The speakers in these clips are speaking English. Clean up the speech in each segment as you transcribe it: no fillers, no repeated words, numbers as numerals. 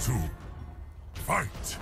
two, fight!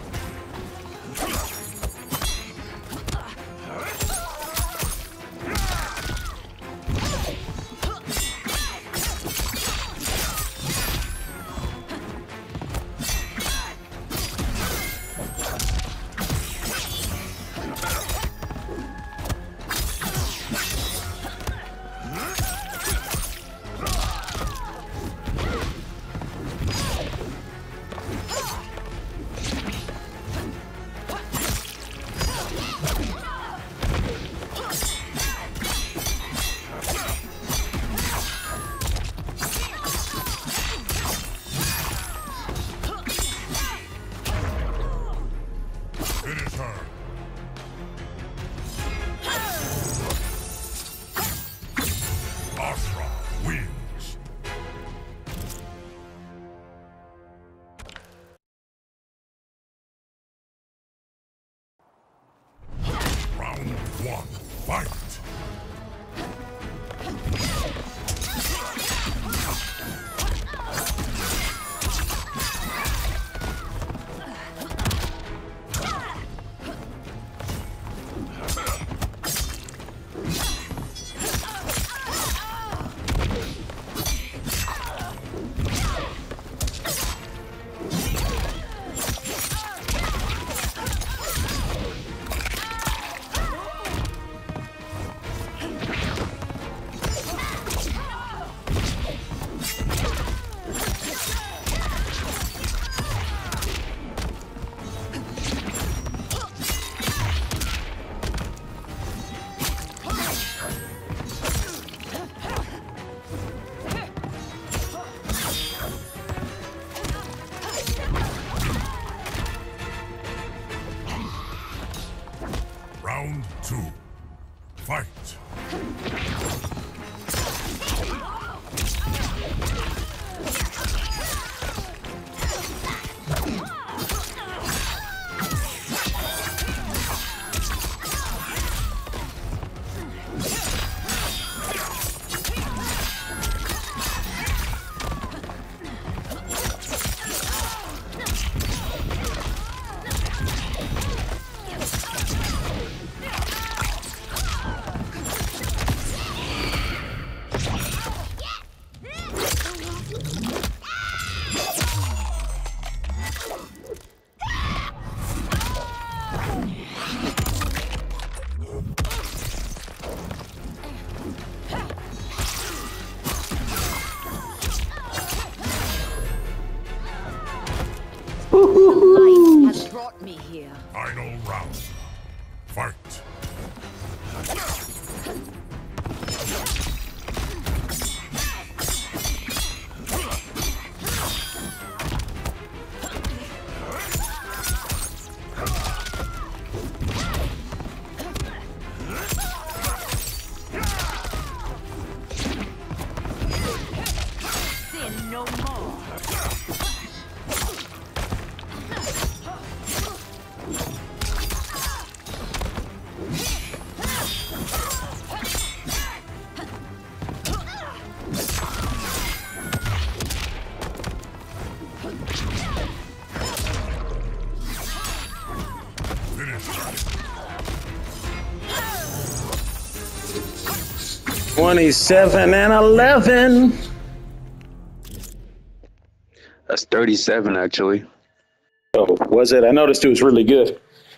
Finish her. Ashrah wins. Round one, fight! Round two, fight! The light has brought me here. Final round, fight! Sin no more. Finish her. 27 and 11. That's 37, actually. Oh, was it? I noticed it was really good.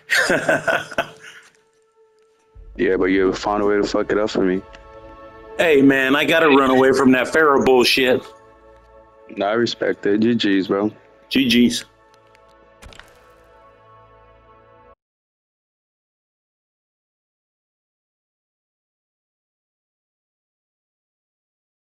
Yeah, but you found a way to fuck it up for me. Hey, man, I gotta run away from that Pharaoh bullshit. No, I respect it. GG's, bro. GG's.